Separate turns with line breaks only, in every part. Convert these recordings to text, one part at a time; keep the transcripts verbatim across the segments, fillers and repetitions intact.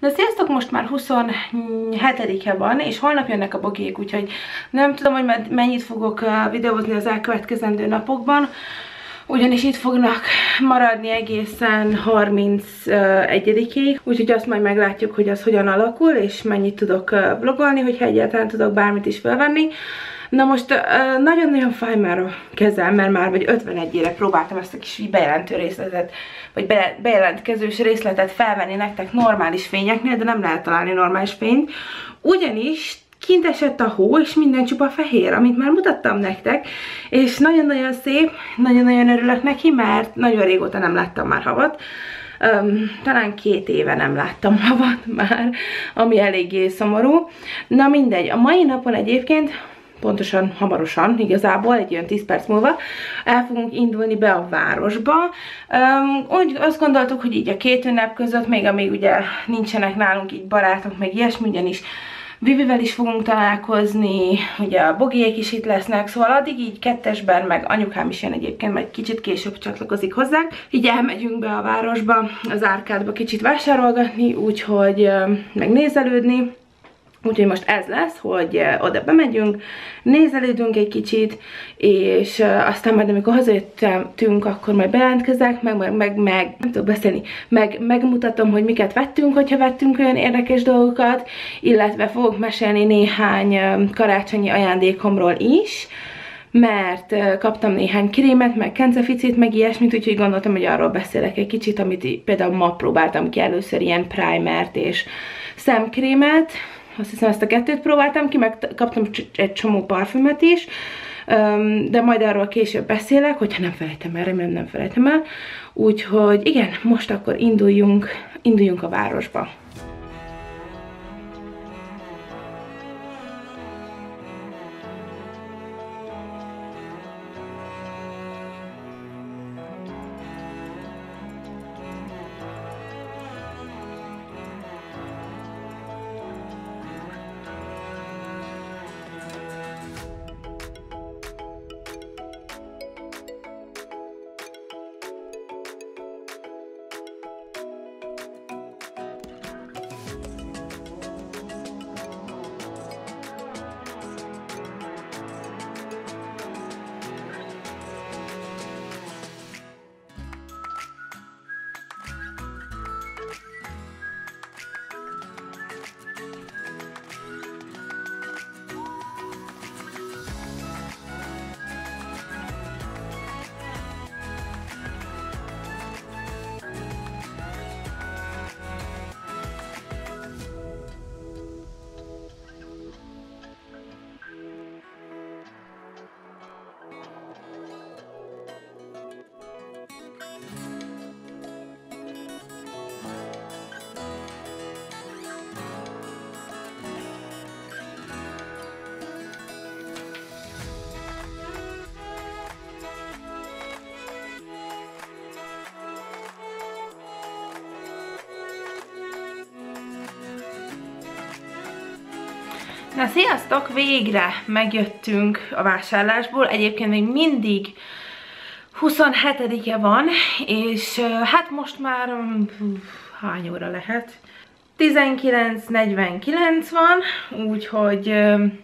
Na sziasztok, most már huszonhetedike van, és holnap jönnek a bogyék, úgyhogy nem tudom, hogy mennyit fogok videózni az elkövetkezendő napokban, ugyanis itt fognak maradni egészen harmincegyedikéig, úgyhogy azt majd meglátjuk, hogy az hogyan alakul, és mennyit tudok vlogolni, hogyha egyáltalán tudok bármit is felvenni. Na most nagyon-nagyon fáj már a kezem, mert már vagy ötvenegyére próbáltam ezt a kis bejelentő részletet, vagy be, bejelentkezős részletet felvenni nektek normális fényeknél, de nem lehet találni normális fényt, ugyanis kint esett a hó, és minden csupa fehér, amit már mutattam nektek, és nagyon-nagyon szép, nagyon-nagyon örülök neki, mert nagyon régóta nem láttam már havat. Um, talán két éve nem láttam havat már, ami eléggé szomorú. Na mindegy, a mai napon egyébként, pontosan hamarosan, igazából egy olyan tíz perc múlva el fogunk indulni be a városba. Um, úgy azt gondoltuk, hogy így a két ünnep között, még amíg ugye nincsenek nálunk így barátok, meg ilyesmi, ugyanis Vivivel is fogunk találkozni, ugye a bogiék is itt lesznek, szóval addig így kettesben, meg anyukám is jön egyébként, majd kicsit később csatlakozik hozzánk. Így elmegyünk be a városba, az árkádba kicsit vásárolgatni, úgyhogy megnézelődni. Úgyhogy most ez lesz, hogy oda bemegyünk, nézelődünk egy kicsit, és aztán majd amikor hazajöttünk, akkor majd bejelentkezek, meg, meg, meg, meg nem tudok beszélni, meg, megmutatom, hogy miket vettünk, hogyha vettünk olyan érdekes dolgokat, illetve fogok mesélni néhány karácsonyi ajándékomról is, mert kaptam néhány krémet, meg kenceficit, meg ilyesmit, úgyhogy gondoltam, hogy arról beszélek egy kicsit, amit például ma próbáltam ki először, ilyen primert és szemkrémet. Azt hiszem, ezt a kettőt próbáltam ki, meg kaptam egy csomó parfümöt is, de majd arról később beszélek, hogyha nem felejtem el, remélem nem felejtem el. Úgyhogy igen, most akkor induljunk, induljunk a városba. Na sziasztok, végre megjöttünk a vásárlásból, egyébként még mindig huszonhetedike van, és hát most már, hány óra lehet? tizenkilenc negyvenkilenc van, úgyhogy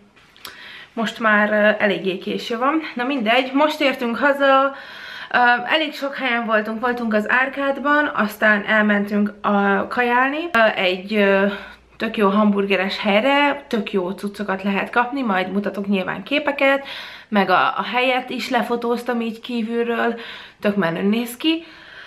most már eléggé késő van. Na mindegy, most értünk haza, elég sok helyen voltunk, voltunk az árkádban, aztán elmentünk a kajálni, egy tök jó hamburgeres helyre, tök jó cuccokat lehet kapni, majd mutatok nyilván képeket, meg a, a helyet is lefotóztam így kívülről, tök menő néz ki.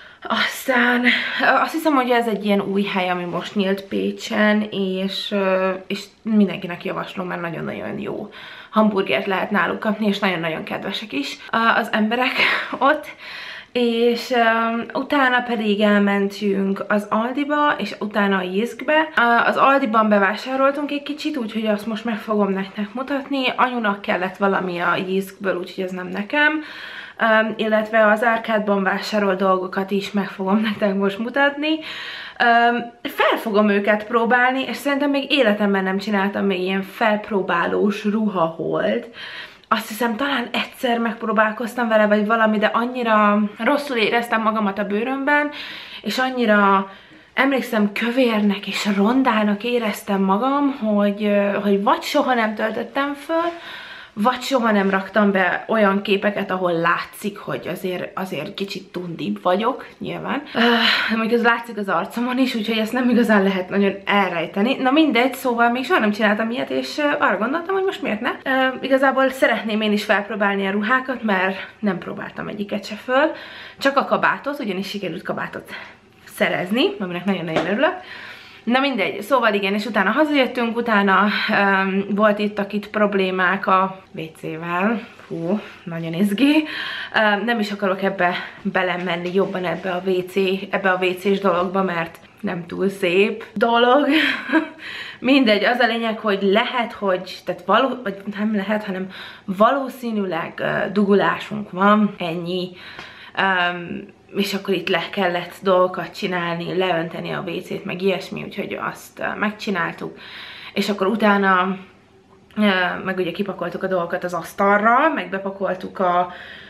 Aztán azt hiszem, hogy ez egy ilyen új hely, ami most nyílt Pécsen, és, és mindenkinek javaslom, mert nagyon-nagyon jó hamburgert lehet náluk kapni, és nagyon-nagyon kedvesek is az emberek ott. És um, utána pedig elmentünk az Aldiba, és utána a Jyskbe. Uh, az Aldiban bevásároltunk egy kicsit, úgyhogy azt most meg fogom nektek mutatni. Anyunak kellett valami a Jyskből, úgyhogy ez nem nekem. Um, illetve az árkádban vásárolt dolgokat is meg fogom nektek most mutatni. Um, fel fogom őket próbálni, és szerintem még életemben nem csináltam még ilyen felpróbálós ruhaholt. Azt hiszem, talán egyszer megpróbálkoztam vele, vagy valami, de annyira rosszul éreztem magamat a bőrömben, és annyira emlékszem, kövérnek és rondának éreztem magam, hogy, hogy vagy soha nem töltöttem föl, vagy soha nem raktam be olyan képeket, ahol látszik, hogy azért, azért kicsit tundibb vagyok, nyilván. Uh, még az látszik az arcomon is, úgyhogy ezt nem igazán lehet nagyon elrejteni. Na mindegy, szóval még soha nem csináltam ilyet, és uh, arra gondoltam, hogy most miért ne. Uh, igazából szeretném én is felpróbálni a ruhákat, mert nem próbáltam egyiket se föl. Csak a kabátot, ugyanis sikerült kabátot szerezni, aminek nagyon-nagyon örülök. Na mindegy, szóval igen, és utána hazajöttünk, utána um, volt itt a kit problémák a vécével. Hú, nagyon izgi. Um, nem is akarok ebbe belemenni jobban ebbe a WC, ebbe a vécés dologba, mert nem túl szép dolog. Mindegy, az a lényeg, hogy lehet, hogy, tehát való, vagy nem lehet, hanem valószínűleg uh, dugulásunk van, ennyi. Um, és akkor itt le kellett dolgokat csinálni, leönteni a vécét, meg ilyesmi, úgyhogy azt uh, megcsináltuk. És akkor utána uh, meg ugye kipakoltuk a dolgokat az asztalra, meg bepakoltuk a,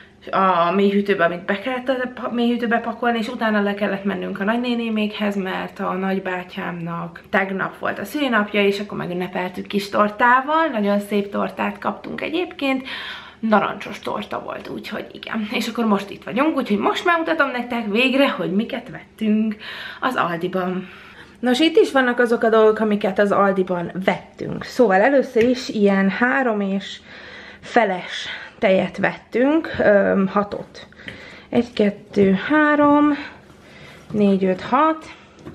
a mélyhűtőbe, amit be kellett a mélyhűtőbe pakolni, és utána le kellett mennünk a nagynénémékhez, mert a nagybátyámnak tegnap volt a szülinapja, és akkor megünnepeltük kis tortával, nagyon szép tortát kaptunk egyébként, narancsos torta volt, úgyhogy igen. És akkor most itt vagyunk, úgyhogy most megmutatom nektek végre, hogy miket vettünk az Aldiban. Nos, itt is vannak azok a dolgok, amiket az Aldiban vettünk. Szóval először is ilyen három és feles tejet vettünk, öm, hatot. Egy, kettő, három, négy, öt, hat,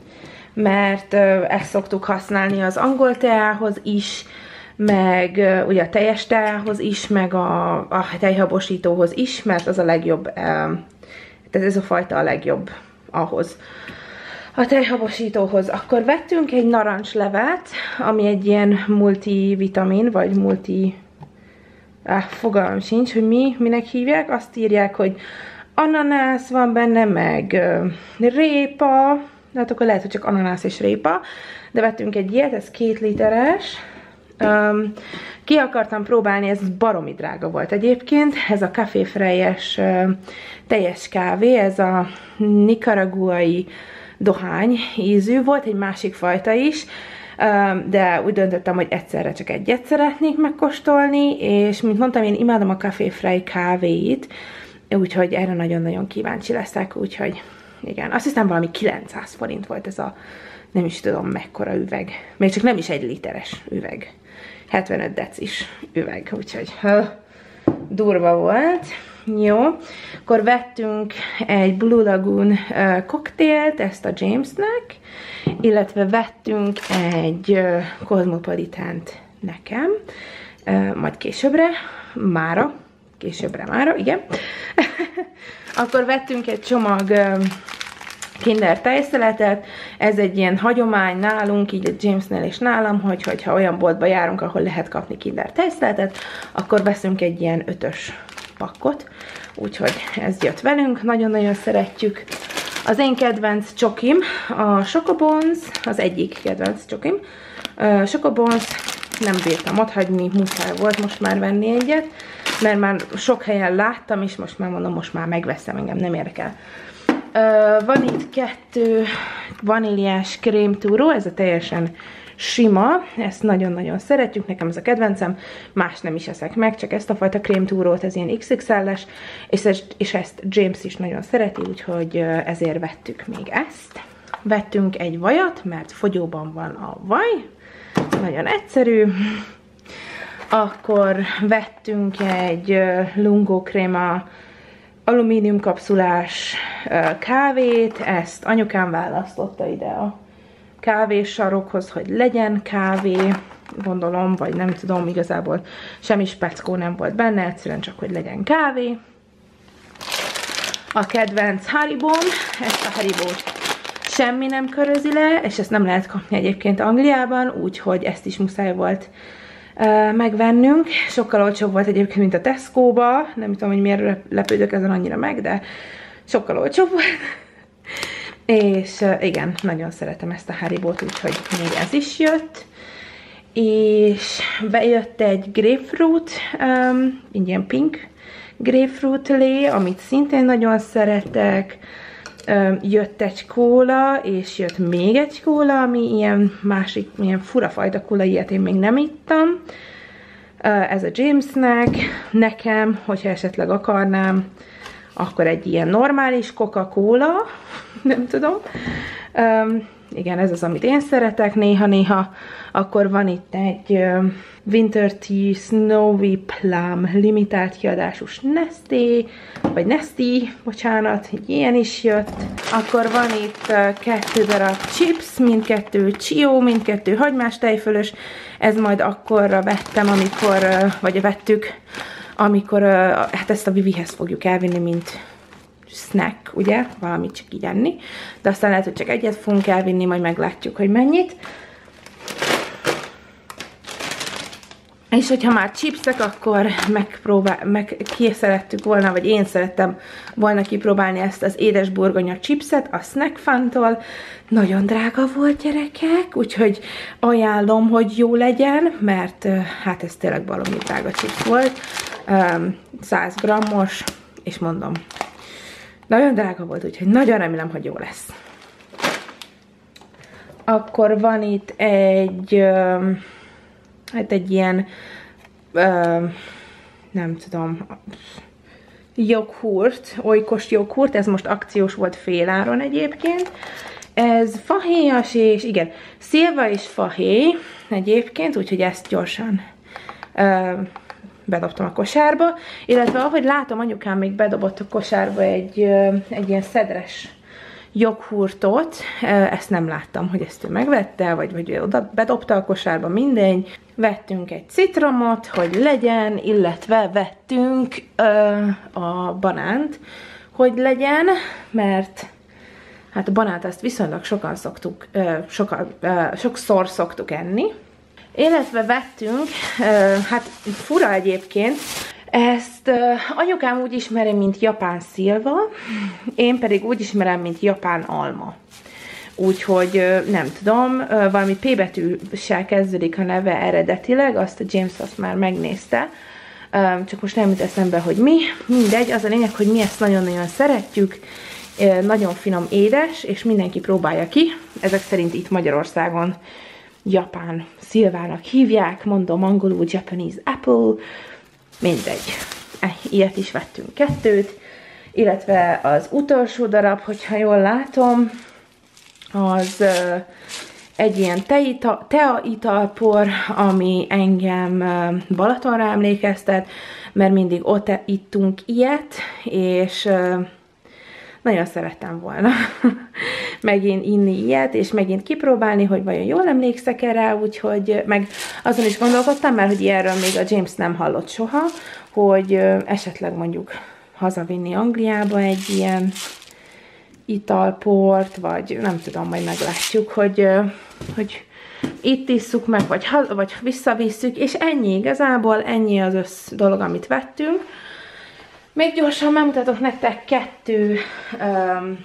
mert ö, ezt szoktuk használni az angol teához is, meg uh, ugye a teljes teához is, meg a, a tejhabosítóhoz is, mert az a legjobb, uh, tehát ez a fajta a legjobb ahhoz. A tejhabosítóhoz. Akkor vettünk egy narancslevet, ami egy ilyen multivitamin, vagy multi... Ah, fogalmam sincs, hogy mi, minek hívják. Azt írják, hogy ananász van benne, meg uh, répa, hát akkor lehet, hogy csak ananász és répa, de vettünk egy ilyet, ez két literes. Um, ki akartam próbálni, ez baromi drága volt egyébként, ez a Café Freyes uh, teljes kávé, ez a nicaraguai dohány ízű, volt egy másik fajta is, um, de úgy döntöttem, hogy egyszerre csak egyet szeretnék megkóstolni, és mint mondtam, én imádom a Café Frey kávéit, úgyhogy erre nagyon-nagyon kíváncsi leszek, úgyhogy igen, azt hiszem valami kilencszáz forint volt ez a, nem is tudom mekkora üveg, még csak nem is egy literes üveg. hetvenöt decis üveg, úgyhogy ha, durva volt. Jó, akkor vettünk egy Blue Lagoon uh, koktélt, ezt a Jamesnek, illetve vettünk egy uh, Cosmopolitant nekem, uh, majd későbbre, mára, későbbre mára, igen. Akkor vettünk egy csomag uh, Kinder tejszeletet, ez egy ilyen hagyomány nálunk, így a Jamesnél és nálam, hogy, hogyha olyan boltba járunk, ahol lehet kapni Kinder tejszeletet, akkor veszünk egy ilyen ötös pakkot, úgyhogy ez jött velünk, nagyon-nagyon szeretjük. Az én kedvenc csokim, a Chocobons, az egyik kedvenc csokim, uh, Chocobons, nem bírtam otthagyni, muszáj volt most már venni egyet, mert már sok helyen láttam, és most már mondom, most már megveszem, engem nem érdekel. Uh, van itt kettő vaníliás krémtúró, ez a teljesen sima, ezt nagyon-nagyon szeretjük, nekem ez a kedvencem, más nem is eszek meg, csak ezt a fajta krémtúrót, ez ilyen iksz iksz el-es, és, ezt, és ezt James is nagyon szereti, úgyhogy ezért vettük még ezt. Vettünk egy vajat, mert fogyóban van a vaj, nagyon egyszerű. Akkor vettünk egy Lungo Crema alumínium kapszulás kávét, ezt anyukám választotta ide a kávésarokhoz, hogy legyen kávé, gondolom, vagy nem tudom, igazából semmi speckó nem volt benne, egyszerűen csak, hogy legyen kávé. A kedvenc Haribóm, ezt a Haribót semmi nem körözi le, és ezt nem lehet kapni egyébként Angliában, úgyhogy ezt is muszáj volt uh, megvennünk. Sokkal olcsóbb volt egyébként, mint a Tesco-ba, nem tudom, hogy miért lepődök ezen annyira meg, de sokkal olcsóbb volt. És uh, igen, nagyon szeretem ezt a Haribót, úgyhogy még ez is jött. És bejött egy grapefruit, um, ilyen pink grapefruit lé, amit szintén nagyon szeretek. jött egy kóla, és jött még egy kóla, ami ilyen másik, ilyen fura fajta kóla, ilyet én még nem ittam. Ez a Jamesnek, nekem, hogyha esetleg akarnám, akkor egy ilyen normális Coca-Cola, nem tudom. Um, igen, ez az, amit én szeretek néha-néha. Akkor van itt egy uh, Winter Tea Snowy Plum limitált kiadásús Nesté, vagy Nesty, bocsánat, egy ilyen is jött. Akkor van itt uh, kettő darab chips, mindkettő Chio, mindkettő hagymás tejfölös. Ez majd akkorra vettem, amikor, uh, vagy vettük, amikor, uh, hát ezt a Vivihez fogjuk elvinni, mint snack, ugye? Valamit csak így enni. De aztán lehet, hogy csak egyet fogunk elvinni, majd meglátjuk, hogy mennyit. És hogyha már chipsek, akkor megpróbál, meg ki szerettük volna, vagy én szerettem volna kipróbálni ezt az édes burgonya chipset a Snack Fun-tól. Nagyon drága volt, gyerekek, úgyhogy ajánlom, hogy jó legyen, mert hát ez tényleg baromi drága chips volt. száz grammos, és mondom, nagyon drága volt, úgyhogy nagyon remélem, hogy jó lesz. Akkor van itt egy, hát egy ilyen, nem tudom, joghurt, olykos joghurt, ez most akciós volt féláron egyébként. Ez fahéjas, és igen, szilva és fahéj egyébként, úgyhogy ezt gyorsan bedobtam a kosárba, illetve ahogy látom, anyukám még bedobott a kosárba egy, egy ilyen szedres joghurtot, ezt nem láttam, hogy ezt ő megvette, vagy, vagy oda bedobta a kosárba, mindegy. Vettünk egy citromot, hogy legyen, illetve vettünk ö, a banánt, hogy legyen, mert hát a banánt azt viszonylag sokan szoktuk, ö, sokan, ö, sokszor szoktuk enni. Illetve vettünk, hát fura egyébként, ezt anyukám úgy ismeri, mint japán szilva, én pedig úgy ismerem, mint japán alma. Úgyhogy nem tudom, valami P betűssel kezdődik a neve eredetileg, azt a James azt már megnézte, csak most nem jut eszembe, hogy mi. Mindegy, az a lényeg, hogy mi ezt nagyon-nagyon szeretjük, nagyon finom, édes, és mindenki próbálja ki. Ezek szerint itt Magyarországon japán szilvának hívják, mondom angolul Japanese apple, mindegy. Ilyet is vettünk kettőt, illetve az utolsó darab, hogyha jól látom, az uh, egy ilyen teita, tea italpor, ami engem uh, Balatonra emlékeztet, mert mindig ott ittunk ilyet, és uh, nagyon szerettem volna megint inni ilyet, és megint kipróbálni, hogy vajon jól emlékszek erre, úgyhogy meg azon is gondolkodtam, mert hogy ilyenről még a James nem hallott soha, hogy esetleg mondjuk hazavinni Angliába egy ilyen italport, vagy nem tudom, majd meglátjuk, hogy, hogy itt isszuk meg, vagy, vagy visszavisszük, és ennyi igazából, ennyi az össz dolog, amit vettünk. Még gyorsan megmutatok nektek kettő, um,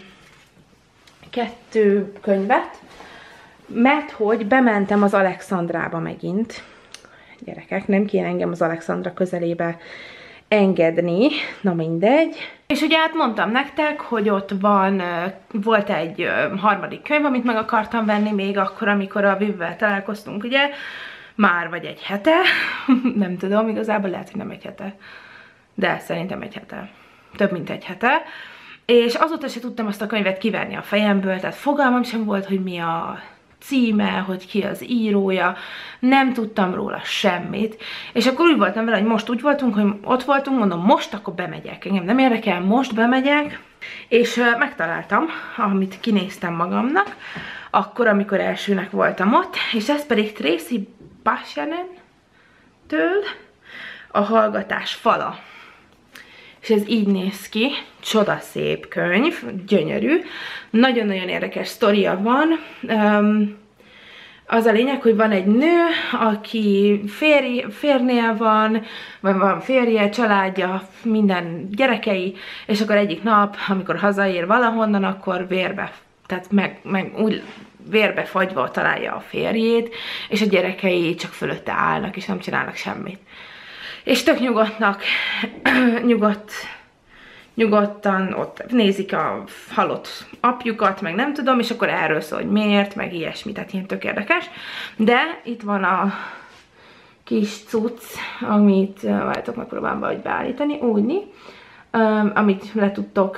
kettő könyvet, mert hogy bementem az Alexandrába megint. Gyerekek, nem kéne engem az Alexandra közelébe engedni, na mindegy. És ugye hát mondtam nektek, hogy ott van, volt egy harmadik könyv, amit meg akartam venni még akkor, amikor a Vivivel találkoztunk, ugye, már vagy egy hete, nem tudom, igazából lehet, hogy nem egy hete. De szerintem egy hete. Több mint egy hete. És azóta se tudtam azt a könyvet kiverni a fejemből, tehát fogalmam sem volt, hogy mi a címe, hogy ki az írója, nem tudtam róla semmit. És akkor úgy voltam vele, hogy most úgy voltunk, hogy ott voltunk, mondom, most akkor bemegyek. Engem nem érdekel, most bemegyek. És uh, megtaláltam, amit kinéztem magamnak, akkor, amikor elsőnek voltam ott, és ez pedig Tracy Bashanen-től A hallgatás fala. És ez így néz ki, csodaszép könyv, gyönyörű, nagyon-nagyon érdekes sztoria van. Um, az a lényeg, hogy van egy nő, aki férj, férnél van, vagy van férje, családja, minden gyerekei, és akkor egyik nap, amikor hazaér valahonnan, akkor vérbe, tehát meg, meg úgy vérbe fagyva találja a férjét, és a gyerekei csak fölötte állnak, és nem csinálnak semmit. És tök nyugodtnak, nyugodt, nyugodtan ott nézik a halott apjukat, meg nem tudom, és akkor erről szól, hogy miért, meg ilyesmi, tehát ilyen tök érdekes. De itt van a kis cucc, amit várjátok, megpróbálom valahogy beállítani, úgyni, um, amit le tudtok,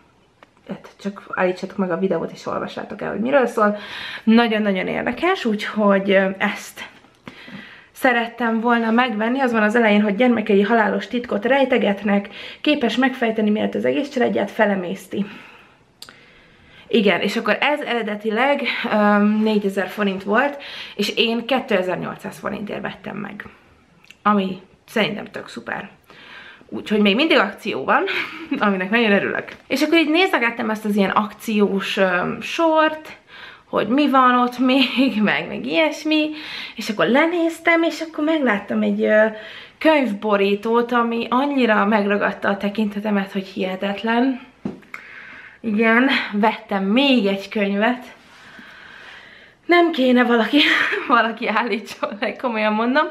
csak állítsatok meg a videót, és olvassátok el, hogy miről szól. Nagyon-nagyon érdekes, úgyhogy ezt szerettem volna megvenni. Az van az elején, hogy gyermekei halálos titkot rejtegetnek, képes megfejteni, miért az egész családját felemészti. Igen, és akkor ez eredetileg um, négyezer forint volt, és én kétezer-nyolcszáz forintért vettem meg. Ami szerintem tök szuper. Úgyhogy még mindig akció van, aminek nagyon örülök. És akkor így nézegettem ezt az ilyen akciós um, sort, hogy mi van ott még, meg, meg ilyesmi, és akkor lenéztem, és akkor megláttam egy uh, könyvborítót, ami annyira megragadta a tekintetemet, hogy hihetetlen. Igen, vettem még egy könyvet. Nem kéne valaki, valaki állítson le, komolyan mondom.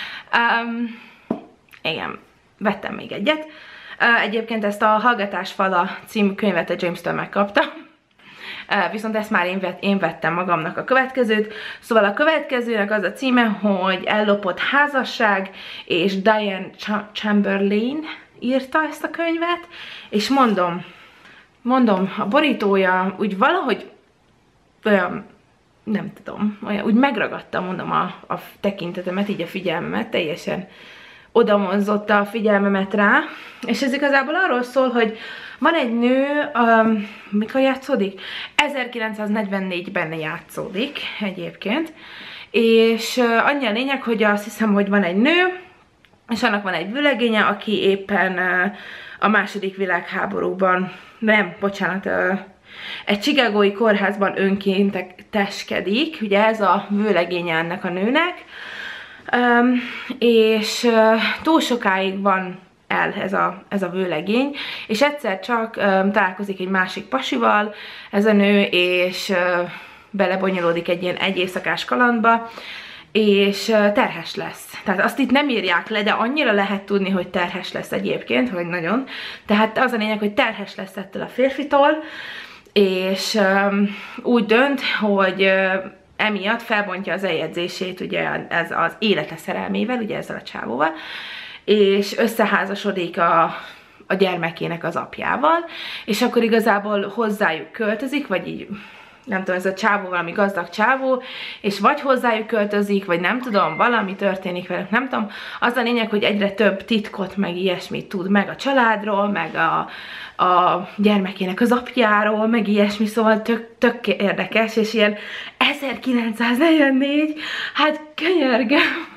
Um, igen, vettem még egyet. Uh, egyébként ezt a Hallgatásfala című könyvet a James-től megkaptam. Uh, viszont ezt már én, vett, én vettem magamnak a következőt. Szóval a következőnek az a címe, hogy Ellopott házasság, és Diane Chamberlain írta ezt a könyvet, és mondom, mondom, a borítója úgy valahogy olyan, nem tudom, olyan, úgy megragadta, mondom, a, a tekintetemet, így a figyelmemet, teljesen odamonzotta a figyelmemet rá, és ez igazából arról szól, hogy van egy nő, um, mikor játszódik? ezerkilencszáznegyvennégyben játszódik egyébként, és uh, annyi a lényeg, hogy azt hiszem, hogy van egy nő, és annak van egy vőlegénye, aki éppen uh, a második világháborúban, nem, bocsánat, uh, egy chicagói kórházban önkénteskedik, ugye ez a vőlegénye ennek a nőnek, um, és uh, túl sokáig van el ez a, ez a vőlegény, és egyszer csak um, találkozik egy másik pasival ez a nő, és uh, belebonyolódik egy ilyen egy éjszakás kalandba, és uh, terhes lesz. Tehát azt itt nem írják le, de annyira lehet tudni, hogy terhes lesz egyébként, hogy nagyon. Tehát az a lényeg, hogy terhes lesz ettől a férfitól, és um, úgy dönt, hogy uh, emiatt felbontja az eljegyzését, ugye ez az élete szerelmével, ugye ezzel a csávóval, és összeházasodik a, a gyermekének az apjával, és akkor igazából hozzájuk költözik, vagy így, nem tudom, ez a csávó valami gazdag csávó, és vagy hozzájuk költözik, vagy nem tudom, valami történik velük, nem tudom. Az a lényeg, hogy egyre több titkot, meg ilyesmit tud meg a családról, meg a, a gyermekének az apjáról, meg ilyesmi, szóval tök, tök érdekes, és ilyen ezerkilencszáznegyvennégy, hát könyörgöm,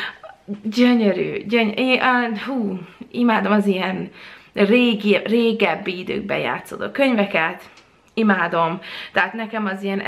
gyönyörű, gyönyörű, hú, imádom az ilyen régi, régebbi időkben játszódó könyveket, imádom, tehát nekem az ilyen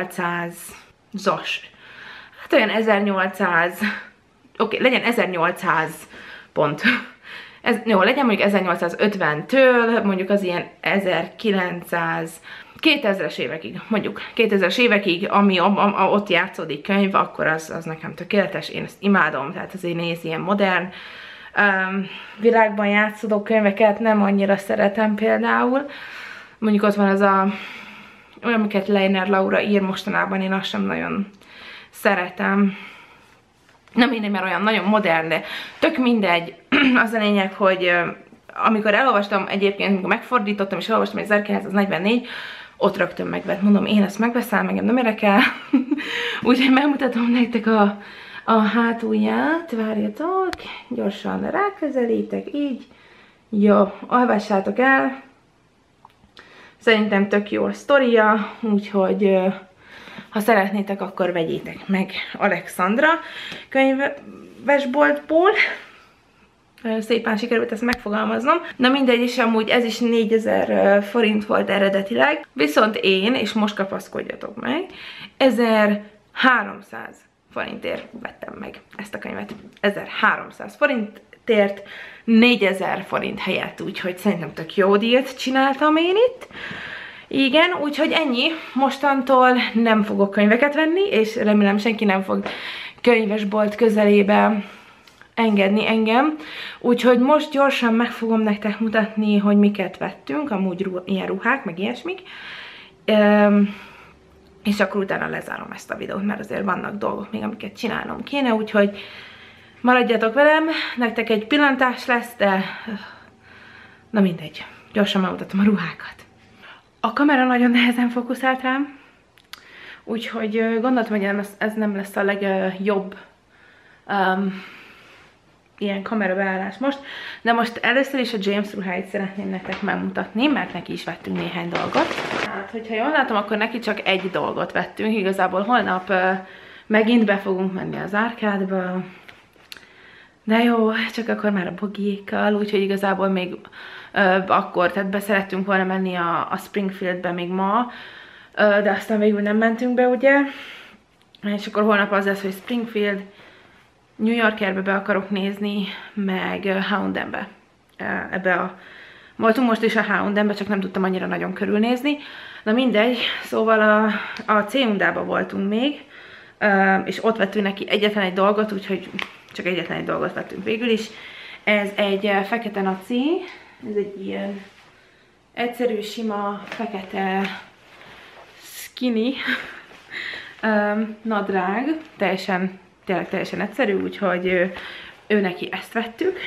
ezernyolcszázas, hát olyan ezernyolcszáz, oké, okay, legyen ezernyolcszáz pont, ez, jó, legyen mondjuk ezernyolcszázötventől, mondjuk az ilyen ezerkilencszáz, kétezres évekig, mondjuk kétezres évekig, ami a, a, a, ott játszódik könyv, akkor az, az nekem tökéletes, én ezt imádom, tehát azért néz ilyen modern um, világban játszódó könyveket, nem annyira szeretem például. Mondjuk ott van az a, olyan, amiket Leiner Laura ír mostanában, én azt sem nagyon szeretem. Nem mindegy, mert olyan nagyon modern, de tök mindegy. Az a lényeg, hogy amikor elolvastam egyébként, amikor megfordítottam, és elolvastam ezerkilencszáznegyvennégy, ott rögtön megvett. Mondom, én ezt megveszem, megem nem érdekel. Úgyhogy megmutatom nektek a, a hátulját. Várjatok, gyorsan ráközelítek, így. Jó, olvassátok el. Szerintem tök jó a sztoria, úgyhogy ha szeretnétek, akkor vegyétek meg Alexandra könyvesboltból. Nagyon szépen sikerült ezt megfogalmaznom. Na mindegy, és amúgy ez is négyezer forint volt eredetileg. Viszont én, és most kapaszkodjatok meg, ezerháromszáz forintért vettem meg ezt a könyvet. ezerháromszáz forintért, négyezer forint helyett, úgyhogy szerintem tök jó díjat csináltam én itt. Igen, úgyhogy ennyi. Mostantól nem fogok könyveket venni, és remélem senki nem fog könyvesbolt közelébe engedni engem. Úgyhogy most gyorsan meg fogom nektek mutatni, hogy miket vettünk, amúgy ruh ilyen ruhák, meg ilyesmik. Um, és akkor utána lezárom ezt a videót, mert azért vannak dolgok még, amiket csinálnom kéne, úgyhogy maradjatok velem, nektek egy pillantás lesz, de na mindegy, gyorsan megmutatom a ruhákat. A kamera nagyon nehezen fókuszált rám, úgyhogy gondoltam, hogy ez nem lesz a legjobb um, ilyen kamerabeállás most, de most először is a James ruháit szeretném nektek megmutatni, mert neki is vettünk néhány dolgot. Hát, hogyha jól látom, akkor neki csak egy dolgot vettünk, igazából holnap uh, megint be fogunk menni az árkádba, de jó, csak akkor már a bogiékkal, úgyhogy igazából még uh, akkor, tehát be szerettünk volna menni a, a Springfieldbe még ma, uh, de aztán végül nem mentünk be, ugye, és akkor holnap az lesz, hogy Springfield, New Yorkerbe be akarok nézni, meg H and M-be. Ebbe a... Voltunk most is a H and M-be, csak nem tudtam annyira nagyon körülnézni. Na mindegy, szóval a, a C and A-ba voltunk még, és ott vettünk neki egyetlen egy dolgot, úgyhogy csak egyetlen egy dolgot vettünk végül is. Ez egy fekete naci, ez egy ilyen egyszerű, sima, fekete skinny nadrág, teljesen tényleg teljesen egyszerű, úgyhogy ő, ő neki ezt vettük.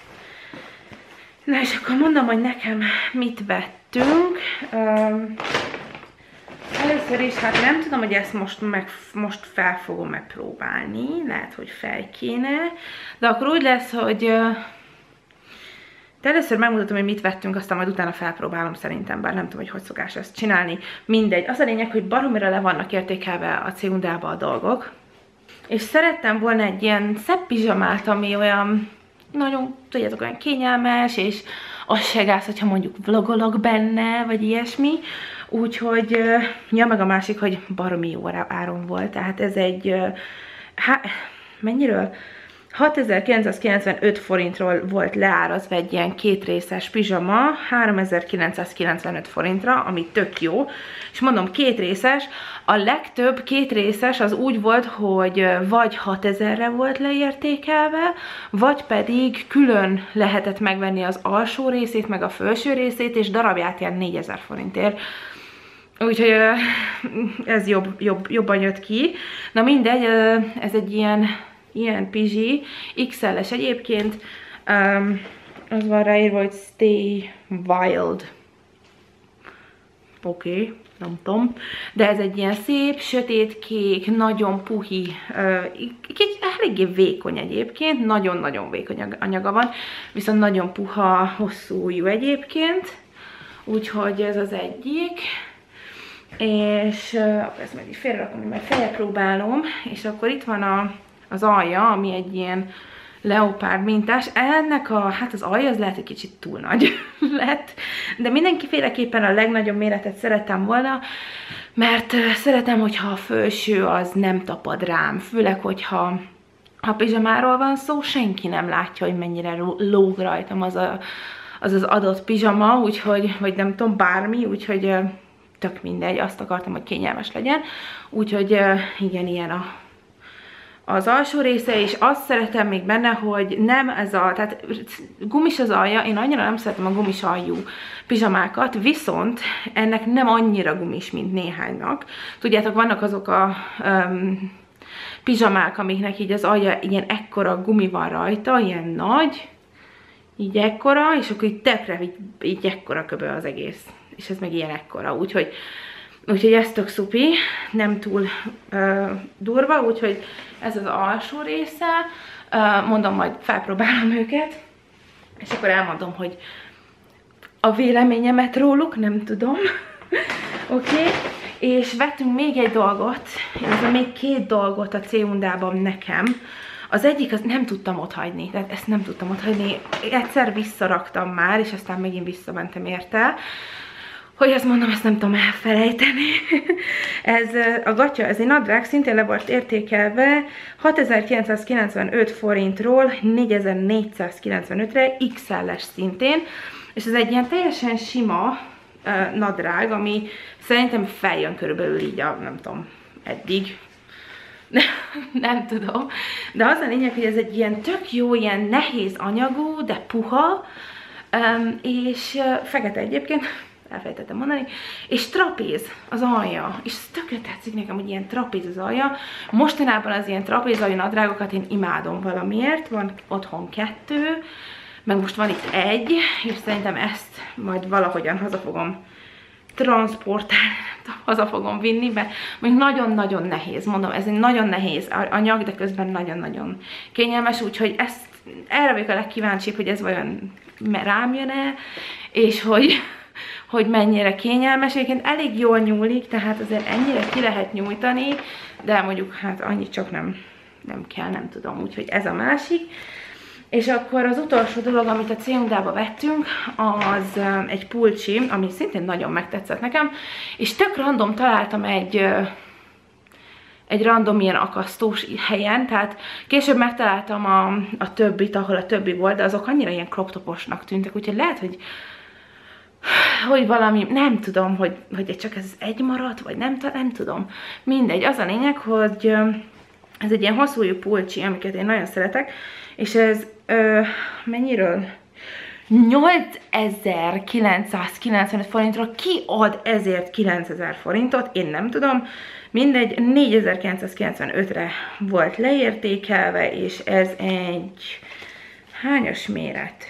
Na és akkor mondom, hogy nekem mit vettünk. Um, először is, hát nem tudom, hogy ezt most, meg, most fel fogom megpróbálni, lehet, hogy fel kéne, de akkor úgy lesz, hogy uh, de először megmutatom, hogy mit vettünk, aztán majd utána felpróbálom szerintem, bár nem tudom, hogy hogy szokás ezt csinálni. Mindegy. Az a lényeg, hogy baromira le vannak értékelve a C and A-ba a dolgok. És szerettem volna egy ilyen szebb pizsamát, ami olyan, nagyon, tudjátok, olyan kényelmes, és az se gáz, hogyha mondjuk vlogolok benne, vagy ilyesmi. Úgyhogy, ja, meg a másik, hogy baromi jó áron volt. Tehát ez egy, há, mennyiről? hatezer-kilencszázkilencvenöt forintról volt leárazva egy ilyen kétrészes pizsama, háromezer-kilencszázkilencvenöt forintra, ami tök jó. És mondom, kétrészes, a legtöbb kétrészes az úgy volt, hogy vagy hatezerre volt leértékelve, vagy pedig külön lehetett megvenni az alsó részét, meg a felső részét, és darabját ilyen négyezer forintért. Úgyhogy ez jobb, jobb, jobban jött ki. Na mindegy, ez egy ilyen ilyen pizsi, iksz el-es egyébként, um, az van ráírva, hogy Stay Wild. Oké, okay, nem tudom. De ez egy ilyen szép, sötétkék, nagyon puhi, uh, kicsit eléggé vékony egyébként, nagyon-nagyon vékony anyaga van, viszont nagyon puha, hosszú ujjú egyébként. Úgyhogy ez az egyik. És uh, ezt meg is félrerakom, hogy majd felpróbálom, és akkor itt van a az alja, ami egy ilyen leopárd mintás. Ennek a, hát az alja az lehet egy kicsit túl nagy lett, de mindenkiféleképpen a legnagyobb méretet szerettem volna, mert szeretem, hogyha a felső az nem tapad rám, főleg, hogyha ha pizsamáról van szó, senki nem látja, hogy mennyire lóg rajtam az a, az, az adott pizsama, úgyhogy, vagy nem tudom, bármi, úgyhogy tök mindegy, azt akartam, hogy kényelmes legyen, úgyhogy igen, ilyen a az alsó része, és azt szeretem még benne, hogy nem ez a, tehát gumis az alja, én annyira nem szeretem a gumis aljú pizsamákat, viszont ennek nem annyira gumis, mint néhánynak. Tudjátok, vannak azok a um, pizsamák, amiknek így az alja ilyen ekkora gumi van rajta, ilyen nagy, így ekkora, és akkor így tekre, így, így ekkora köbö az egész. És ez meg ilyen ekkora, úgyhogy Úgyhogy ez tök szupi, nem túl uh, durva, úgyhogy ez az alsó része. Uh, mondom, majd felpróbálom őket, és akkor elmondom, hogy a véleményemet róluk, nem tudom. Oké, okay. És vettünk még egy dolgot, ez még két dolgot a C and A-ban nekem. Az egyik, az nem tudtam otthagyni, tehát ezt nem tudtam otthagyni. Egyszer visszaraktam már, és aztán megint visszamentem érte. Hogy azt mondom, ezt nem tudom elfelejteni. Ez a gatya, ez egy nadrág, szintén le volt értékelve hatezer-kilencszázkilencvenöt forintról négyezer-négyszázkilencvenötre, iksz el-es szintén, és ez egy ilyen teljesen sima uh, nadrág, ami szerintem feljön körülbelül így a, nem tudom, eddig. Nem tudom, De az a lényeg, hogy ez egy ilyen tök jó, ilyen nehéz anyagú, de puha, um, és uh, fekete egyébként, elfelejtettem mondani, és trapéz az alja, és tökre tetszik nekem, hogy ilyen trapéz az alja. Mostanában az ilyen trapéz alja nadrágokat én imádom valamiért, van otthon kettő, meg most van itt egy, és szerintem ezt majd valahogyan haza fogom transportálni, haza fogom vinni, mert mondjuk nagyon-nagyon nehéz, mondom, ez egy nagyon nehéz anyag, de közben nagyon-nagyon kényelmes, úgyhogy ezt, erre vagyok a legkíváncsibb, hogy ez vajon rám jön-e, és hogy, hogy mennyire kényelmes. Egyébként elég jól nyúlik, tehát azért ennyire ki lehet nyújtani, de mondjuk hát annyit csak nem, nem kell, nem tudom, úgyhogy ez a másik. És akkor az utolsó dolog, amit a C-undába vettünk, az egy pulcsi, ami szintén nagyon megtetszett nekem, és tök random találtam egy, egy random ilyen akasztós helyen, tehát később megtaláltam a, a többit, ahol a többi volt, de azok annyira ilyen crop toposnak tűntek, úgyhogy lehet, hogy hogy valami, nem tudom, hogy, hogy csak ez egy maradt, vagy nem, nem tudom. Mindegy, az a lényeg, hogy ez egy ilyen hosszújú pulcsi, amiket én nagyon szeretek, és ez ö, mennyiről? nyolcezer-kilencszázkilencvenöt forintról ki ad ezért kilencezer forintot? Én nem tudom. Mindegy, négyezer-kilencszázkilencvenötre volt leértékelve, és ez egy hányas méret?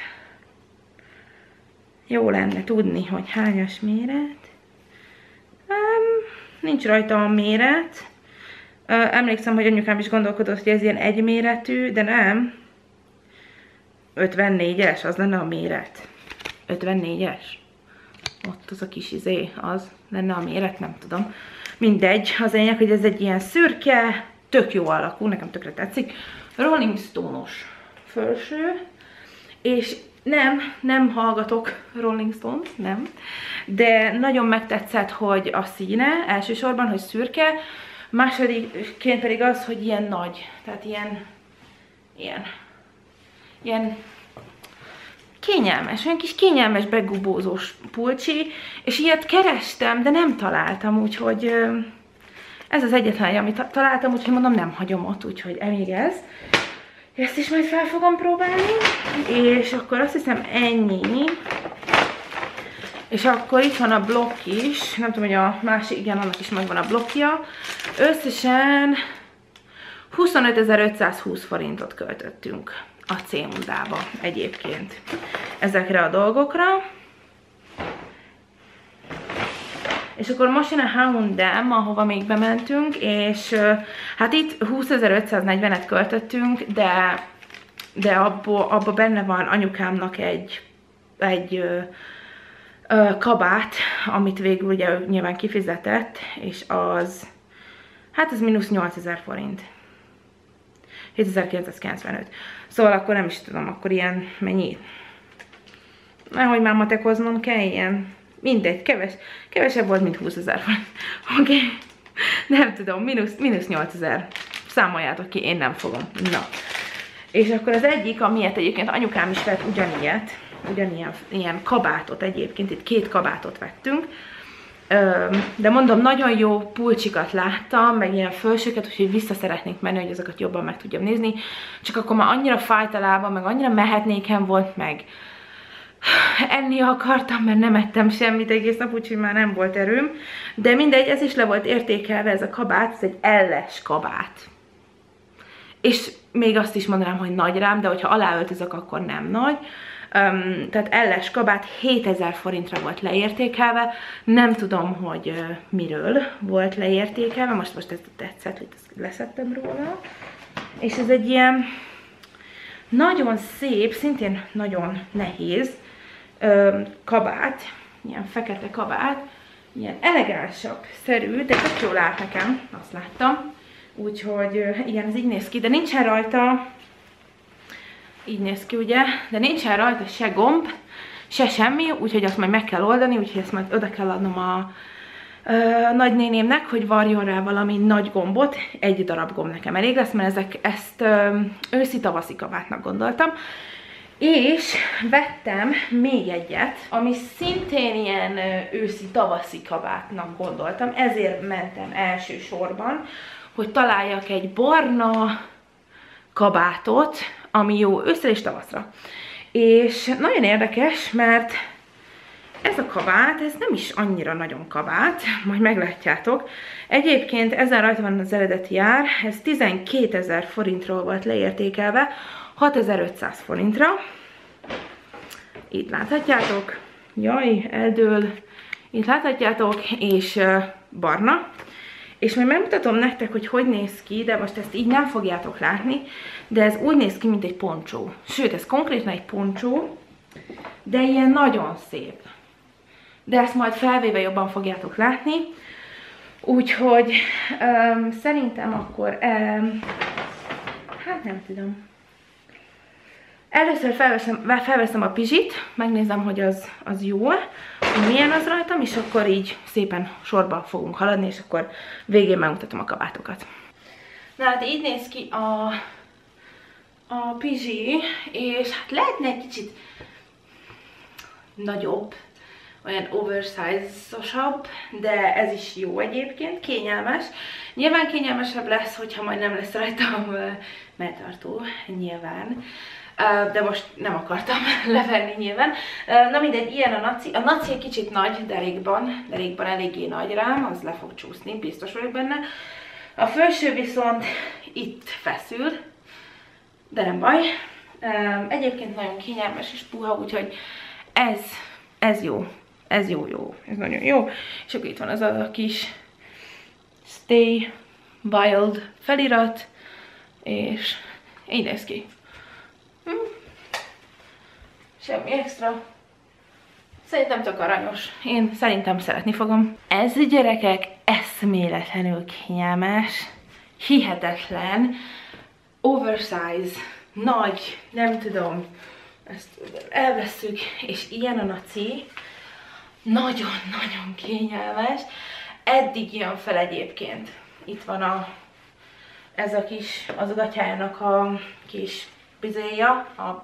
Jó lenne tudni, hogy hányas méret. Um, nincs rajta a méret. Uh, emlékszem, hogy anyukám is gondolkodott, hogy ez ilyen egyméretű, de nem. ötvennégyes, az lenne a méret. ötvennégyes. Ott az a kis izé, az lenne a méret, nem tudom. Mindegy, az lényeg, hogy ez egy ilyen szürke, tök jó alakú, nekem tökre tetszik. Rolling Stone-os felső, és nem, nem hallgatok Rolling Stones, nem. De nagyon megtetszett, hogy a színe, elsősorban, hogy szürke, másodikként pedig az, hogy ilyen nagy, tehát ilyen, ilyen, ilyen kényelmes, olyan kis kényelmes begubózós pulcsi, és ilyet kerestem, de nem találtam, úgyhogy ez az egyetlen, amit találtam, úgyhogy mondom, nem hagyom ott, úgyhogy elég ez. Ezt is majd fel fogom próbálni, és akkor azt hiszem ennyi. És akkor itt van a blokk is, nem tudom, hogy a másik, igen, annak is megvan a blokkja. Összesen huszonötezer-ötszázhúsz forintot költöttünk a C-undába egyébként ezekre a dolgokra. És akkor most jön a há és em, ahova még bementünk, és hát itt húszezer-ötszáznegyvenet költöttünk, de, de abba, abba benne van anyukámnak egy, egy ö, ö, kabát, amit végül ugye ő nyilván kifizetett, és az, hát ez mínusz nyolcezer forint. hétezer-kilencszázkilencvenöt. Szóval akkor nem is tudom, akkor ilyen mennyi? Nehogy már matekoznom kell, ilyen mindegy, keves, kevesebb volt, mint húszezer forint. Oké, okay. Nem tudom, mínusz, mínusz nyolcezer. Számoljátok ki, én nem fogom. Na. És akkor az egyik, amilyet egyébként anyukám is vett ugyanilyet, ugyanilyen ilyen kabátot egyébként, itt két kabátot vettünk, de mondom, nagyon jó pulcsikat láttam, meg ilyen fölsőket, úgyhogy vissza szeretnék menni, hogy azokat jobban meg tudjam nézni, csak akkor már annyira fájt a lábam, meg annyira mehetnékem volt, meg enni akartam, mert nem ettem semmit egész nap, úgyhogy már nem volt erőm, de mindegy, ez is le volt értékelve, ez a kabát, ez egy elles kabát. És még azt is mondanám, hogy nagy rám, de hogyha aláöltözök, akkor nem nagy. Um, tehát elles kabát hétezer forintra volt leértékelve, nem tudom, hogy uh, miről volt leértékelve, most most ezt tetszett, hogy ezt leszettem róla. És ez egy ilyen nagyon szép, szintén nagyon nehéz um, kabát, ilyen fekete kabát, ilyen elegánsabb szerű, de tök jól állt nekem, azt láttam. Úgyhogy uh, igen, ez így néz ki, de nincsen rajta, így néz ki ugye, de nincsen rajta se gomb, se semmi, úgyhogy azt majd meg kell oldani, úgyhogy ezt majd oda kell adnom a ö, nagynénémnek, hogy varjon rá valami nagy gombot, egy darab gomb nekem elég lesz, mert ezek, ezt őszi-tavaszi kabátnak gondoltam. És vettem még egyet, ami szintén ilyen őszi-tavaszi kabátnak gondoltam, ezért mentem elsősorban, hogy találjak egy barna, kabátot, ami jó őszre és tavaszra. És nagyon érdekes, mert ez a kabát, ez nem is annyira nagyon kabát, majd meglátjátok. Egyébként ezen rajta van az eredeti ár, ez tizenkétezer forintról volt leértékelve, hatezer-ötszáz forintra. Itt láthatjátok, jaj, eldől, itt láthatjátok, és uh, barna. És majd megmutatom nektek, hogy hogy néz ki, de most ezt így nem fogjátok látni, de ez úgy néz ki, mint egy poncsó. Sőt, ez konkrétan egy poncsó, de ilyen nagyon szép. De ezt majd felvéve jobban fogjátok látni. Úgyhogy um, szerintem akkor, um, hát nem tudom. Először felveszem, felveszem a pizsit, megnézem, hogy az, az jó, hogy milyen az rajtam, és akkor így szépen sorba fogunk haladni, és akkor végén megmutatom a kabátokat. Na hát így néz ki a, a pizsi, és hát lehetne egy kicsit nagyobb, olyan oversize-osabb, de ez is jó egyébként, kényelmes. Nyilván kényelmesebb lesz, hogyha majd nem lesz rajtam melltartó, nyilván. De most nem akartam levenni nyilván. Na mindegy, ilyen a naci. A naci egy kicsit nagy derékban, derékban eléggé nagy rám, az le fog csúszni, biztos vagyok benne. A felső viszont itt feszül, de nem baj. Egyébként nagyon kényelmes és puha, úgyhogy ez, ez jó. Ez jó, jó. Ez nagyon jó. És akkor itt van az a kis Stay Wild felirat, és így néz ki. Hm. Semmi extra. Szerintem tök aranyos. Én szerintem szeretni fogom. Ez, gyerekek, eszméletlenül kényelmes, hihetetlen, oversize, nagy, nem tudom, ezt elvesszük, és ilyen a naci. Nagyon-nagyon kényelmes. Eddig jön fel egyébként. Itt van a, ez a kis, az a gatyájának a kis bizéja, a,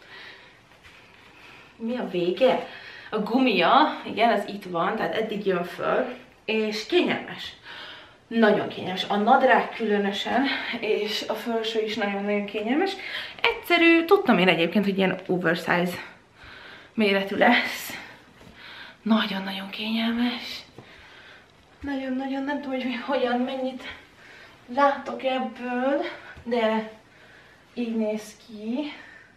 mi a vége? A gumia, igen, ez itt van, tehát eddig jön föl, és kényelmes. Nagyon kényelmes. A nadrág különösen, és a felső is nagyon-nagyon kényelmes. Egyszerű, tudtam én egyébként, hogy ilyen oversize méretű lesz. Nagyon-nagyon kényelmes. Nagyon-nagyon nem tudom, hogy hogyan, mennyit látok ebből, de így néz ki.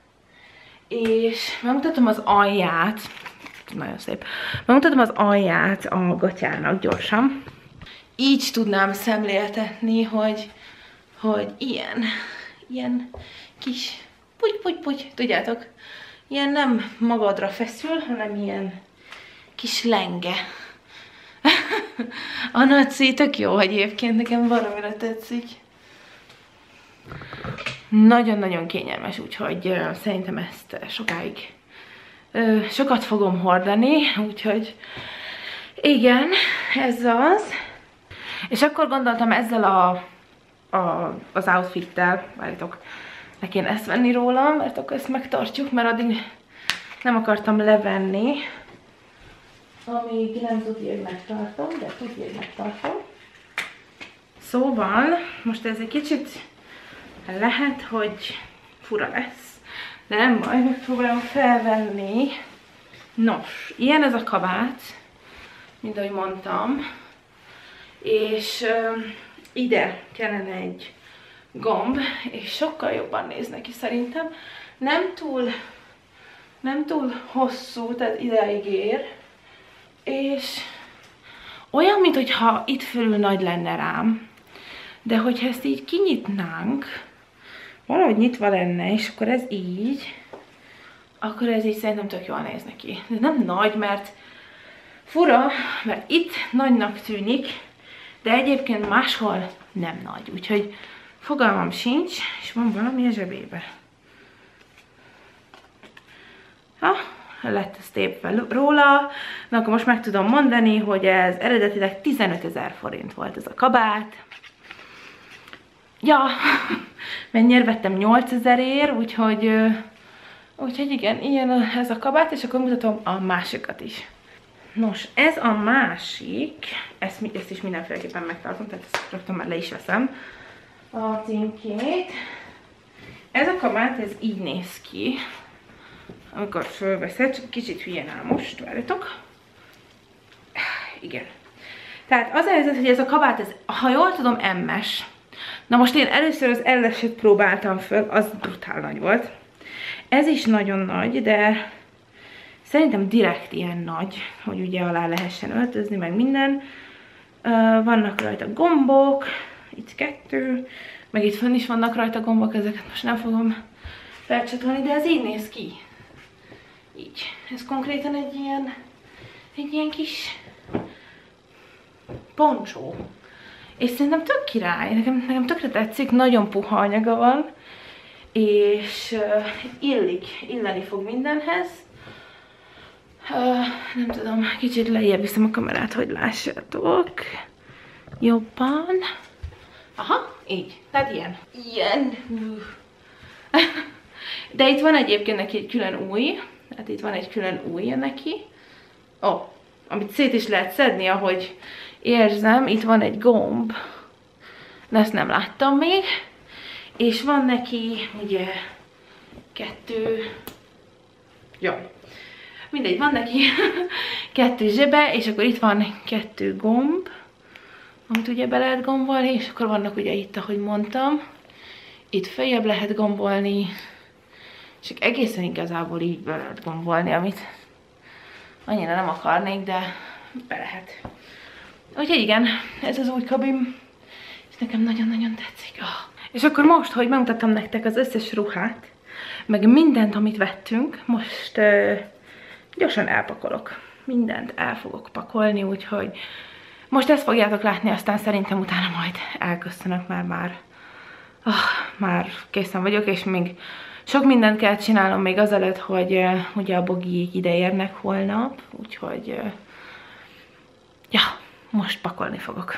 És megmutatom az alját. Nagyon szép. Megmutatom az alját a gatyának gyorsan. Így tudnám szemléltetni, hogy, hogy ilyen, ilyen kis puty-puty-puty, tudjátok, ilyen nem magadra feszül, hanem ilyen kis lenge. A naci tök jó egyébként, nekem valamire tetszik. Nagyon-nagyon kényelmes, úgyhogy uh, szerintem ezt sokáig uh, sokat fogom hordani, úgyhogy igen, ez az. És akkor gondoltam ezzel a, a, az outfittel, várjátok, ne kéne ezt venni rólam, mert akkor ezt megtartjuk, mert addig nem akartam levenni, amíg nem tudja, hogy megtartom, de tudja, hogy megtartom. Szóval, most ez egy kicsit lehet, hogy fura lesz, de nem baj, megpróbálom felvenni. Nos, ilyen ez a kabát, mint ahogy mondtam, és uh, ide kellene egy gomb, és sokkal jobban néz neki szerintem. Nem túl, nem túl hosszú, tehát ideig ér, és olyan, mintha itt fölül nagy lenne rám, de hogyha ezt így kinyitnánk, valahogy nyitva lenne, és akkor ez így, akkor ez így szerintem tök jól néz neki. De nem nagy, mert fura, mert itt nagynak tűnik, de egyébként máshol nem nagy. Úgyhogy fogalmam sincs, és van valami a zsebébe. Ha, lett ez tépve róla. Na akkor most meg tudom mondani, hogy ez eredetileg tizenötezer forint volt ez a kabát. Ja, mennyire vettem nyolcezerért, úgyhogy, úgyhogy igen, ilyen ez a kabát, és akkor mutatom a másikat is. Nos, ez a másik, ezt, ezt is mindenféleképpen megtartom, tehát ezt rögtön már le is veszem a címkét. Ez a kabát, ez így néz ki, amikor fölveszed, csak kicsit hülyen áll most, várjatok. Igen. Tehát az a helyzet, hogy ez a kabát, ez, ha jól tudom, em-es. Na most én először az el-eset próbáltam föl, az brutál nagy volt. Ez is nagyon nagy, de szerintem direkt ilyen nagy, hogy ugye alá lehessen öltözni, meg minden. Vannak rajta gombok, itt kettő, meg itt fönn is vannak rajta gombok, ezeket most nem fogom felcsatolni, de ez így néz ki. Így. Ez konkrétan egy ilyen, egy ilyen kis poncsó. És szerintem tök király, nekem, nekem tökre tetszik, nagyon puha anyaga van, és uh, illik, illeni fog mindenhez. Uh, nem tudom, kicsit lejjebb viszem a kamerát, hogy lássátok. Jobban. Aha, így. Tehát ilyen. Ilyen. De itt van egyébként neki egy külön új. Hát itt van egy külön újja neki. Ó, oh, amit szét is lehet szedni, ahogy érzem. Itt van egy gomb. De ezt nem láttam még. És van neki ugye kettő... Jaj. Mindegy, van neki kettő zsebe, és akkor itt van kettő gomb, amit ugye be lehet gombolni, és akkor vannak ugye itt, ahogy mondtam, itt feljebb lehet gombolni, és egészen igazából így be lehet gombolni, amit annyira nem akarnék, de be lehet. Úgyhogy igen, ez az új kabim, és nekem nagyon-nagyon tetszik. Oh. És akkor most, hogy bemutattam nektek az összes ruhát, meg mindent, amit vettünk, most... Uh, gyorsan elpakolok. Mindent el fogok pakolni, úgyhogy most ezt fogjátok látni, aztán szerintem utána majd elköszönök, mert már, oh, már készen vagyok, és még sok mindent kell csinálnom még azelőtt, hogy uh, ugye a bogiék ide érnek holnap, úgyhogy uh, ja, most pakolni fogok.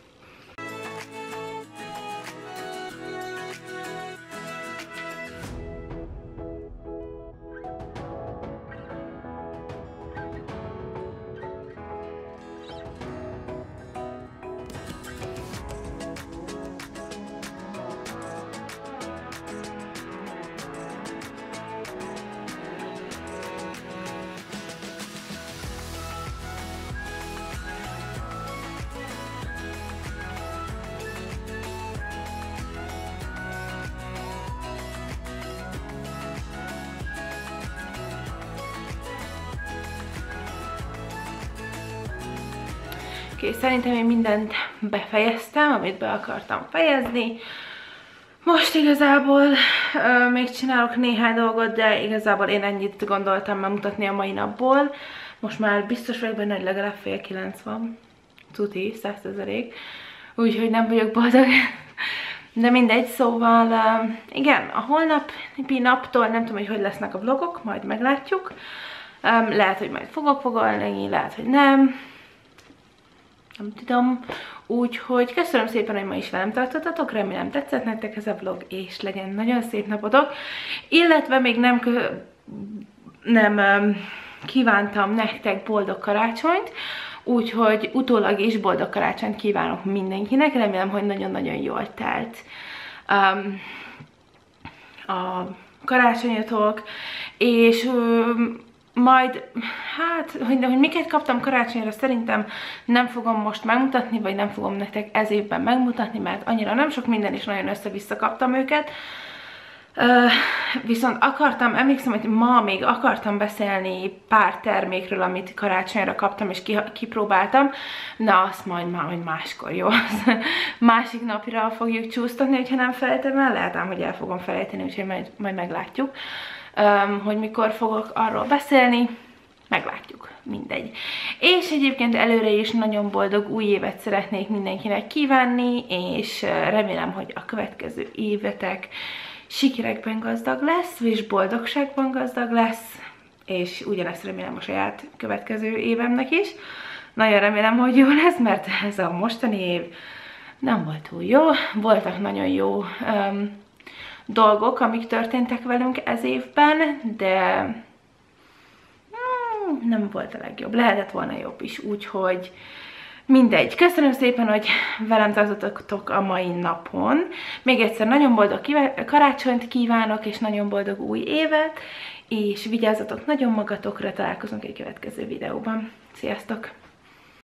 Okay, szerintem én mindent befejeztem, amit be akartam fejezni. Most igazából uh, még csinálok néhány dolgot, de igazából én ennyit gondoltam bemutatni a mai napból. Most már biztos vagyok benne, hogy legalább fél kilenc van. Tuti, százszerzelék. Úgyhogy nem vagyok boldog. De mindegy, szóval uh, igen, a holnapi naptól nem tudom, hogy hogy lesznek a vlogok, majd meglátjuk. Um, lehet, hogy majd fogok foglalni, lehet, hogy nem. Nem tudom. Úgyhogy köszönöm szépen, hogy ma is velem tartottatok, remélem tetszett nektek ez a vlog, és legyen nagyon szép napotok. Illetve még nem, kö... nem um, kívántam nektek boldog karácsonyt, úgyhogy utólag is boldog karácsonyt kívánok mindenkinek, remélem, hogy nagyon-nagyon jól telt um, a karácsonyatok, és um, majd, hát, hogy, hogy miket kaptam karácsonyra, szerintem nem fogom most megmutatni, vagy nem fogom nektek ez évben megmutatni, mert annyira nem sok minden, és nagyon össze-vissza kaptam őket. Uh, viszont akartam, emlékszem, hogy ma még akartam beszélni pár termékről, amit karácsonyra kaptam, és ki, kipróbáltam. Na, azt majd már, hogy máskor, jó? Másik napra fogjuk csúsztatni, hogyha nem felejtem el. Lehet ám, hogy el fogom felejteni, úgyhogy majd, majd meglátjuk. Um, hogy mikor fogok arról beszélni, meglátjuk, mindegy. És egyébként előre is nagyon boldog új évet szeretnék mindenkinek kívánni, és remélem, hogy a következő évetek sikerekben gazdag lesz, és boldogságban gazdag lesz, és ugyanezt remélem a saját következő évemnek is. Nagyon remélem, hogy jó lesz, mert ez a mostani év nem volt túl jó, voltak nagyon jó um, dolgok, amik történtek velünk ez évben, de hmm, nem volt a legjobb. Lehetett volna jobb is, úgyhogy Mindegy. Köszönöm szépen, hogy velem tartottatok a mai napon. Még egyszer nagyon boldog karácsonyt kívánok, és nagyon boldog új évet, és vigyázzatok nagyon magatokra, találkozunk egy következő videóban. Sziasztok!